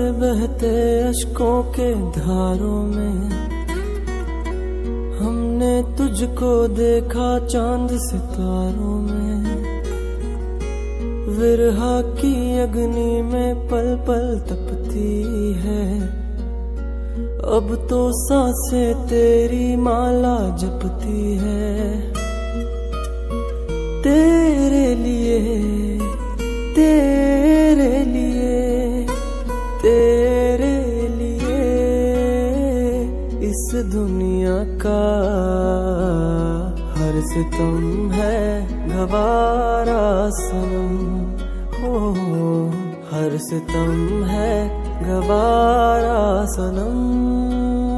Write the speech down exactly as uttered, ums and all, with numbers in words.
बहते अश्कों के धारों में हमने तुझको देखा चांद सितारों में। विरहा की अग्नि में पल पल तपती है, अब तो सांसें तेरी माला जपती है। तेरे लिए तेरे लिए तेरे लिए इस दुनिया का हर सितम है गवारा सनम। हो हर सितम है गवारा सनम।